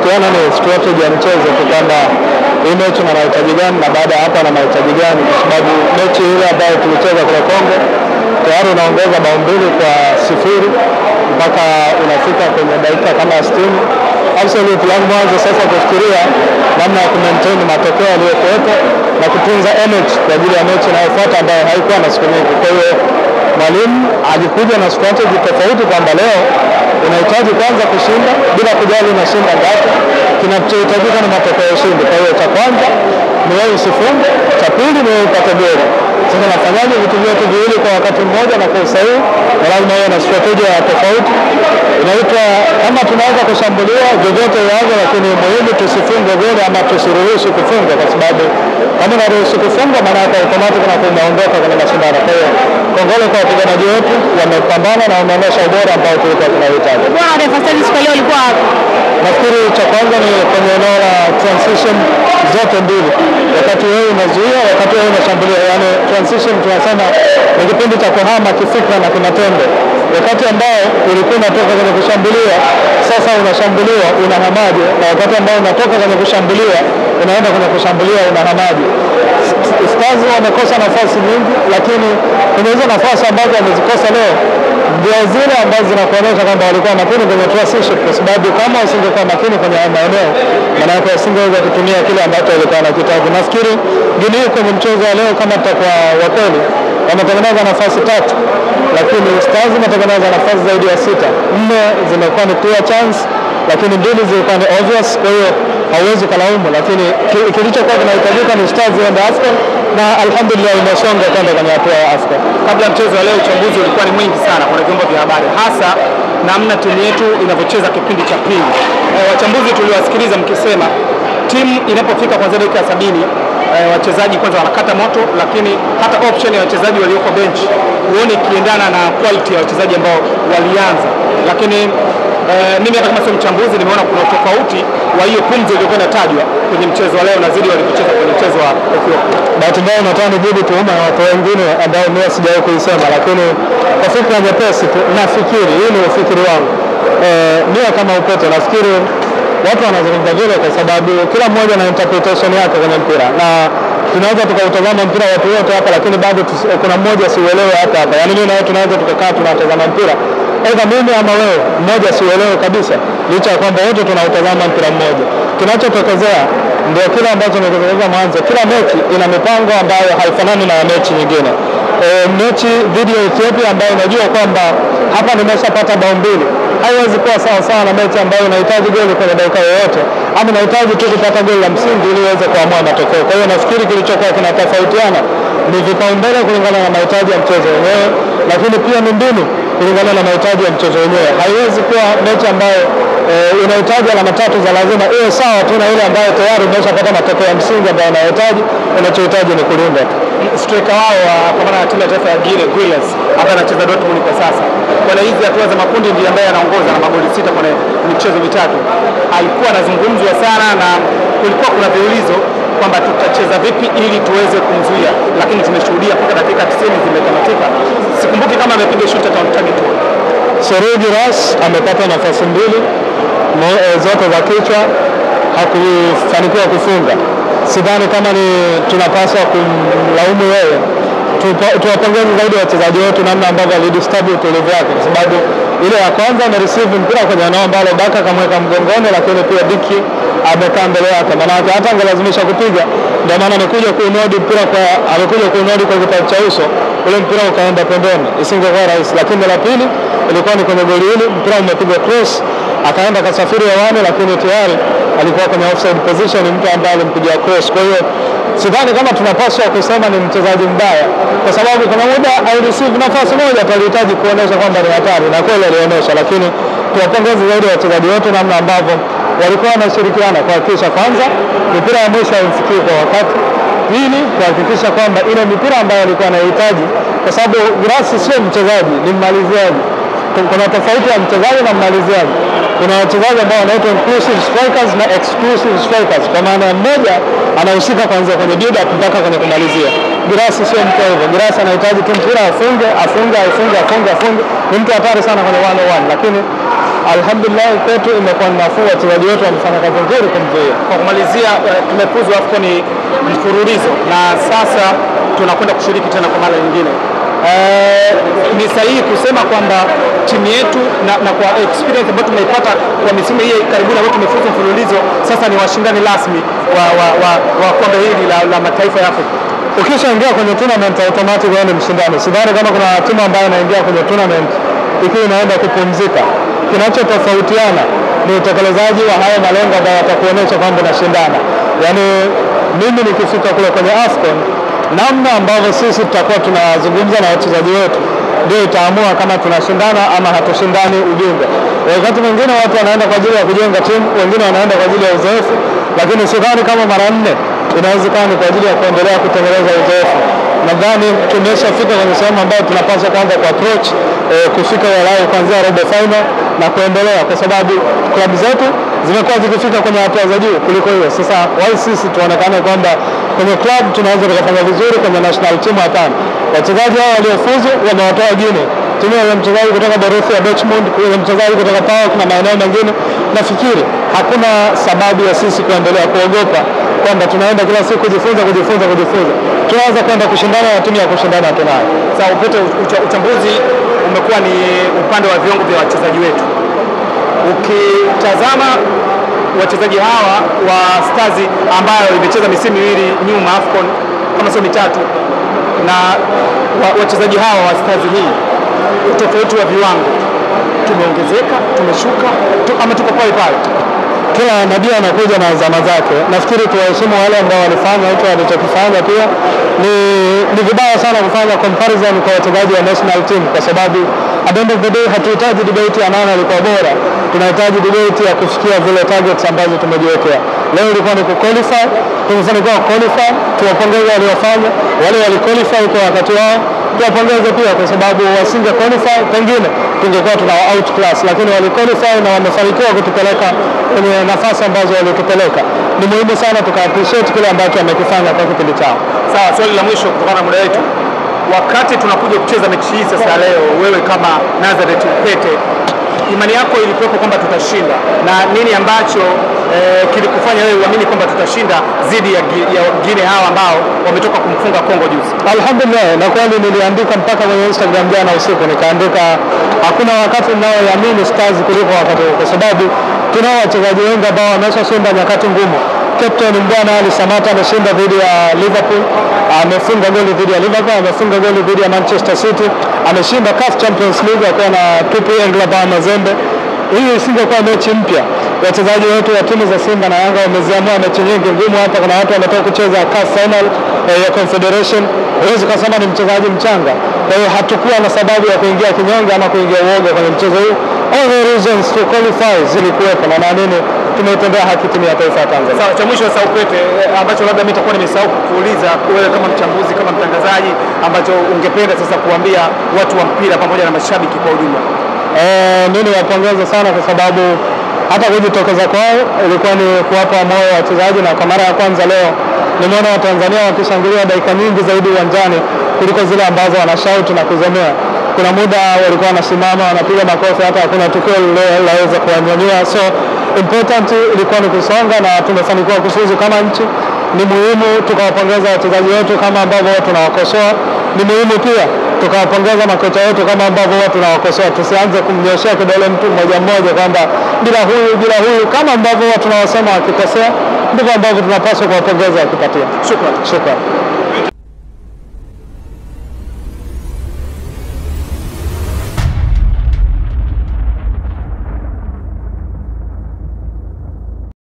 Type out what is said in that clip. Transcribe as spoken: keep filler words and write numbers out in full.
tunatofautiana ni strategy ya mchezo, kwamba hii mechi na mahitaji gani na baada ya hapa na mahitaji gani, kwa sababu mechi ile ambayo tulicheza kule Kongo tayari unaongeza bao mbili kwa sifuri mpaka unafika kwenye dakika kama sitini. Absolute langu mwanzo sasa kufikiria namna ya kumaintain matokeo yaliyokuwepo na kutunza energy kwa ajili ya mechi inayofuata ambayo haikuwa na siku nyingi. Kwa hiyo mwalimu alikuja na strategy tofauti kwamba leo unahitaji kwanza kushinda bila kujali unashinda ngapi, kinachohitajika ni matokeo ya ushindi. Kwa hiyo cha kwanza ni wewe usifunge, cha pili ni wewe upate goli. Sasa nafanyaje vitu vyote viwili kwa wakati mmoja na kwa usahihi? Lazima iwe na strategia ya tofauti. Inaitwa kama tunaweza kushambulia vyovyote vianze, lakini muhimu tusifunge goli ama tusiruhusu kufunga, kwa sababu kama unaruhusu kufunga maana yake automatic na kuondoka kwenye mashindano. Kwa hiyo kongole kwa wapiganaji wetu, wamepambana na wameonyesha ubora ambao tulikuwa tunahitaji. Bwana refa Stanley kwa leo ulikuwa hapo. Nafikiri cha kwanza ni kwenye eneo la transition zote mbili, wakati wewe unazuia, wakati wewe unashambulia. Yani transition tunasema ni kipindi cha kuhama kifikra na kimatendo. Wakati ambao ulikuwa unatoka kwenye kushambulia, sasa unashambuliwa unahamaje, na wakati ambao unatoka kwenye kushambulia unaenda kwenye kushambulia unahamaje. Stars wamekosa nafasi nyingi, lakini kwenye hizo nafasi ambazo wamezikosa leo ndio zile ambazo zinakuonyesha kwamba walikuwa makini kwenye transition, kwa sababu kama usingekuwa makini kwenye maeneo maana yake usingeweza kutumia kile ambacho walikuwa wanakitaji. Nafikiri Guinea kwenye mchezo wa leo kama tutakuwa wakweli wametengeneza nafasi tatu, lakini Stars imetengeneza nafasi zaidi ya sita. Nne zimekuwa ni clear chance, lakini mbili zilikuwa ni obvious. Kwa hiyo hauwezi kulaumu, lakini kilichokuwa kinahitajika ni Stars iende AFCON na alhamdulillah imesonga kwenda kwenye hatua ya AFCON. Kabla ya mchezo wa leo uchambuzi ulikuwa ni mwingi sana kwa vyombo vya habari, hasa namna timu yetu inavyocheza kipindi cha pili. E, wachambuzi tuliwasikiliza mkisema timu inapofika kwanza dakika sabini e, wachezaji kwanza wanakata moto, lakini hata option ya wachezaji walioko bench huoni ikiendana na quality ya wachezaji ambao walianza. Lakini e, mimi hata kama sio mchambuzi nimeona kuna tofauti wa hiyo pumzi iliyokuwa inatajwa kwenye mchezo wa leo na zile walipocheza kwenye mchezo wa Ethiopia. Bahati mbaya nataka nijibu tuhuma ya watu wengine ambao mimi sijawahi kuisema, lakini kwa fikra nyepesi tu nafikiri, hii ni ufikiri wangu. Eh, mimi kama Upete nafikiri watu wanazungumza vile kwa sababu kila mmoja na interpretation yake kwenye mpira, na tunaweza tukautazama mpira watu wote hapa, lakini bado kuna mmoja siuelewe hata hapa. Yaani mimi na wewe tunaweza tukakaa tunatazama mpira, aidha mimi ama wewe, mmoja siuelewe kabisa, licha ya kwamba wote tunautazama mpira mmoja. Kinachotokezea ndio kile ambacho nimezungumza mwanzo, kila mechi ina mipango ambayo haifanani na mechi nyingine. E, mechi dhidi ya Ethiopia ambayo unajua kwamba hapa nimeshapata bao mbili, haiwezi kuwa sawa sawa na mechi ambayo unahitaji goli kwenye dakika yoyote, ama unahitaji tu kupata goli la msingi ili uweze kuamua matokeo. Kwa hiyo nafikiri kilichokuwa kinatofautiana ni vipaumbele kulingana na mahitaji ya mchezo wenyewe, lakini pia ni mbinu kulingana na mahitaji ya mchezo wenyewe. Haiwezi kuwa mechi ambayo e, inahitaji alama tatu za lazima iwe sawa tu na ile ambayo tayari umeshapata matokeo ya msingi ambayo unahitaji. Unachohitaji ni kulinda. Striker wao kwa maana ya timu ya taifa ya Guinea Guillas hapa anacheza Dortmund kwa sasa. Kwa hizi hatua za makundi ndiye ambaye anaongoza na magoli sita kwenye michezo mitatu. Alikuwa anazungumzwa sana na kulikuwa kuna viulizo kwamba tutacheza vipi ili tuweze kumzuia, lakini tumeshuhudia mpaka dakika tisini zimetamatika. Sikumbuki kama amepiga shoot at on target. Serge Ras amepata nafasi mbili zote za kichwa, hakufanikiwa kufunga. Sidhani kama ni tunapaswa kumlaumu yeye. Tuwapongeze zaidi wachezaji wetu namna ambavyo alidistribute utulivu wake, kwa sababu ile ya kwanza amereceive mpira kwenye eneo ambalo Baka akamweka mgongoni, lakini pia Diki amekaa mbele yake, maana hata angelazimisha kupiga. Ndio maana amekuja kuinodi mpira kwa amekuja kuinodi kwa kipaji cha uso, ule mpira ukaenda pembeni, isingekuwa rahisi. Lakini la pili ilikuwa ni kwenye goli hili, mpira umepigwa cross akaenda kasafiri hewani, lakini tayari alikuwa kwenye offside position, mtu ambaye alimpigia cross. Kwa hiyo sidhani kama tunapaswa kusema ni mchezaji mbaya, kwa sababu kuna muda alireceive nafasi moja tulihitaji kuonesha kwamba ni hatari, na kweli alionyesha. Lakini tuwapongeze zaidi wachezaji wote namna ambavyo walikuwa wanashirikiana kuhakikisha kwanza mipira ya mwisho haifikii kwa wakati, pili kuhakikisha kwamba ile mipira ambayo alikuwa anahitaji, kwa sababu Grass sio mchezaji, ni mmaliziaji. Kuna tofauti ya mchezaji na mmaliziaji. Kuna wachezaji ambao wanaitwa inclusive strikers na exclusive strikers, kwa maana mmoja anahusika kuanzia kwenye build up mpaka kwenye kumalizia. Grass sio mtu hivyo. Grass anahitaji tu mpira afunge, afunge, afunge, afunge, afunge. Ni mtu hatari sana kwenye one on one, lakini alhamdulillah kwetu imekuwa nafuu, wachezaji wetu wamefanya kazi nzuri kumzuia. Kwa kumalizia, tumefuzu AFCON mfululizo na sasa tunakwenda kushiriki tena kwa mara nyingine. Eh, ni sahihi kusema kwamba timu yetu na, na kwa experience ambayo tumeipata kwa misimu hii karibuni ambayo tumefuzu mfululizo, sasa ni washindani rasmi wa, wa, wa, wa kombe hili la, la mataifa ya Afrika. Ukishaingia kwenye tournament automatic wewe ni mshindani. Sidhani kama kuna timu ambayo inaingia kwenye tournament ikiwa inaenda kupumzika. Kinachotofautiana ni utekelezaji wa haya malengo ambayo yatakuonyesha kwamba unashindana. Yaani mimi nikifika kule kwenye AFCON, namna ambavyo sisi tutakuwa tunazungumza na wachezaji wetu ndio itaamua kama tunashindana ama hatushindani ubingwa. Wakati mwingine watu wanaenda kwa ajili ya kujenga timu, wengine wanaenda kwa ajili ya uzoefu, lakini sidhani kama mara nne inawezekana ni kwa ajili ya kuendelea kutengeneza uzoefu. Nadhani tumeshafika kwenye sehemu ambayo tunapaswa kwanza ku approach eh, kufika walau kuanzia robo final na kuendelea, kwa sababu klabu zetu zimekuwa zikifika kwenye hatua za juu kuliko hiyo. Sasa wao sisi tuonekane kwamba kwenye club tunaweza tukafanya vizuri, kwenye national team hapana. Wachezaji hao waliofuzu wamewatoa Guinea, timu ya mchezaji kutoka Borussia Dortmund, kuna mchezaji kutoka PAOK na maeneo mengine. Nafikiri hakuna sababu ya sisi kuendelea kuogopa kwamba tunaenda kila siku kujifunza kujifunza kujifunza. Tunaanza kwenda kushindana na timu ya kushindana tunayo. Sasa upete uchambuzi umekuwa ni upande wa viwango vya wachezaji wetu. Ukitazama wachezaji hawa wa Stars ambayo imecheza misimu miwili nyuma AFCON kama sio mitatu, na wachezaji hawa wa Stars hii, utofauti wa viwango tumeongezeka, tumeshuka tu, ama tuko pale pale? Kila nabii anakuja na zama zake. Nafikiri tuwaheshimu wale ambao walifanya hicho walichokifanya. Pia ni, ni vibaya sana kufanya comparison kwa wachezaji wa national team, kwa sababu at the end of the day hatuhitaji debate ya nani alikuwa bora, tunahitaji debate ya kufikia vile targets ambazo tumejiwekea. Leo ilikuwa ni kuqualify, tumefanikiwa kuqualify, tuwapongeze waliofanya, wale waliqualify kwa wakati wao tuwapongeze pia, kwa sababu wasinge qualify pengine tungekuwa tuna outclass, lakini waliqualify na wamefanikiwa kutupeleka kwenye nafasi ambazo walitupeleka. Ni muhimu sana tuka appreciate kile ambacho wamekifanya kwa kipindi chao. Sawa, swali la mwisho kutokana na muda wetu. Wakati tunakuja kucheza mechi hii sasa leo, wewe kama Nazareth Upete, imani yako ilikuwepo kwamba tutashinda, na nini ambacho eh, kilikufanya wewe uamini kwamba tutashinda dhidi ya, ya Guinea hawa ambao wametoka kumfunga Kongo juzi? Alhamdulillah, na kweli niliandika mpaka kwenye Instagram jana usiku, nikaandika hakuna wakati ninaoamini Stars kuliko wakati huu, kwa sababu tunao wachezaji wengi ambao wameshashinda nyakati ngumu. Captain Mbwana Ali Samata ameshinda dhidi ya Liverpool, amefunga goli dhidi ya Liverpool, amefunga goli dhidi ya Manchester City, ameshinda C A F Champions League akiwa na T P Englebert Mazembe. Hii isingekuwa mechi mpya, wachezaji wetu wa timu za Simba na Yanga wameziamua mechi nyingi ngumu. Hata kuna watu wametoka kucheza C A F final eh, ya Confederation, huwezi kusema ni mchezaji mchanga. Kwa hiyo hatukuwa na sababu ya kuingia kinyonge ama kuingia uoga kwenye mchezo huu. All the reasons to qualify zilikuwepo, na naamini tumeitendea haki timu ya taifa ya Tanzania. Sawa, cha mwisho sasa Upete, ambacho labda mimi nitakuwa nimesahau kuuliza wewe kama mchambuzi, kama mtangazaji, ambacho ungependa sasa kuambia watu wa mpira pamoja na mashabiki kwa ujumla. Eh, mimi wapongeze sana kwa sababu hata kujitokeza kwao ilikuwa ni kuwapa moyo wachezaji, na kwa mara ya kwanza leo nimeona Watanzania wakishangilia dakika nyingi zaidi uwanjani kuliko zile ambazo wanashauti na kuzomea. Kuna muda walikuwa wanasimama wanapiga makofi, hata hakuna tukio liloweza kuwanyanyua. So important ilikuwa ni kusonga, na tumefanikiwa kufuzu kama nchi. Ni muhimu tukawapongeza wachezaji wetu kama ambavyo watu tunawakosoa. Ni muhimu pia tukawapongeza makocha wetu kama ambavyo watu tunawakosoa. Tusianze kumnyoshea kidole mtu mmoja mmoja kwamba bila huyu bila huyu, kama ambavyo watu tunawasema wakikosea ndivyo ambavyo tunapaswa kuwapongeza wakipatia. Shukrani. Shukrani.